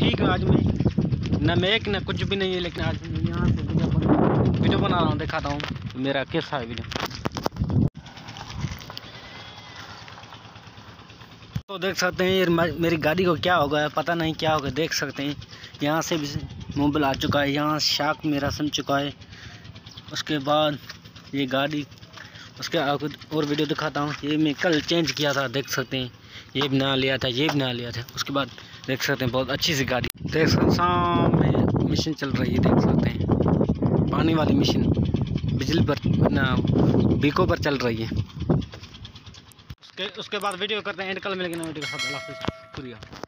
ठीक है। आज मैं न मेक न कुछ भी नहीं है, लेकिन आज मैं यहाँ से वीडियो बना रहा हूँ, दिखाता हूँ मेरा कैसा है वीडियो। तो देख सकते हैं ये मेरी गाड़ी को क्या हो गया, पता नहीं क्या हो गया। देख सकते हैं यहाँ से भी मोबिल आ चुका है, यहाँ शाक मेरा सम चुका है। उसके बाद ये गाड़ी, उसके आगे और वीडियो दिखाता हूँ। ये मैं कल चेंज किया था, देख सकते हैं ये भी नया लिया था, ये भी नया लिया था। उसके बाद देख सकते हैं बहुत अच्छी सी गाड़ी, देख सकते हैं सामने मशीन चल रही है, देख सकते हैं पानी वाली मशीन बिजली पर ना बीको पर चल रही है। उसके बाद वीडियो करते हैं एंड, कल मिलेंगे नई वीडियो के साथ। अल्लाह हाफ़िज़। शुक्रिया।